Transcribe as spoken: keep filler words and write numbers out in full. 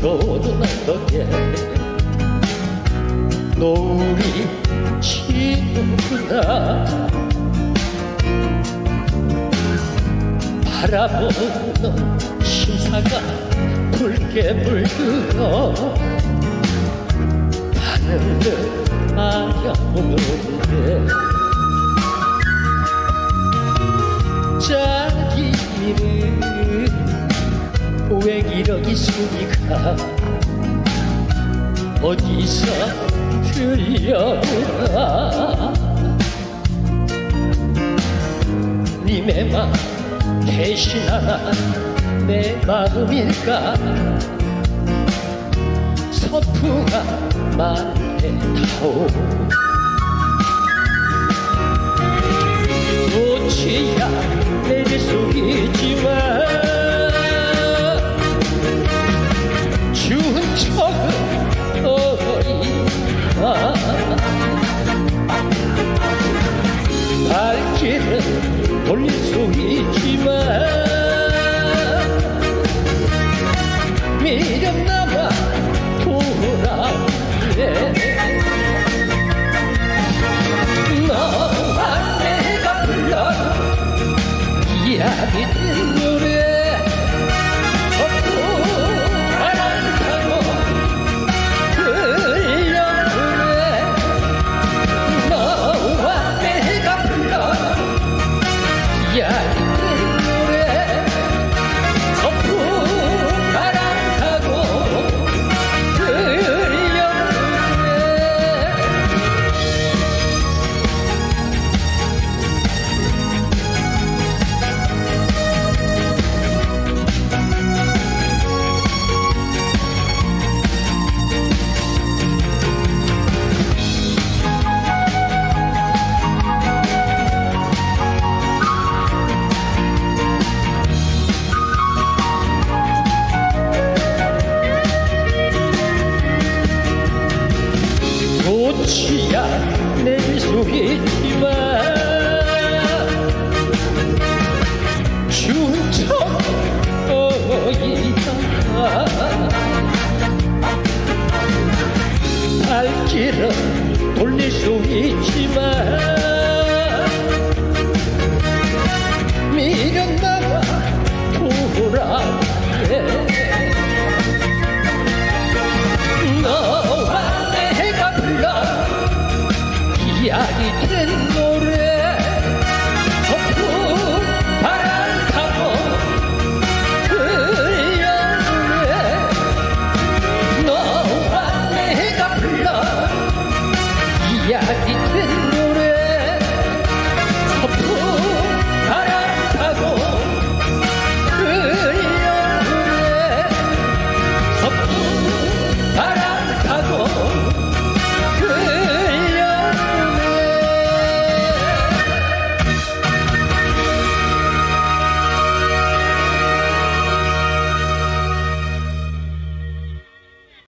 들어오는 언덕에 노을이 지는구나. 바라보는 심사가 붉게 물들어 하늘을 마려보는데 자기는 왜 이러기 소리가 어디서 들려오나. 님의 맘 대신하나 내 마음일까. 서풍아 말해다오. 꽃이야 내릴 수 있지만 추운 척은 어리다. 발길은 돌릴 수 있지만 미련 남아 돌아오네. 너와 내가 불러 이야기된 노래 서투란 타고 들려보네. 너와 내가 불러 이야기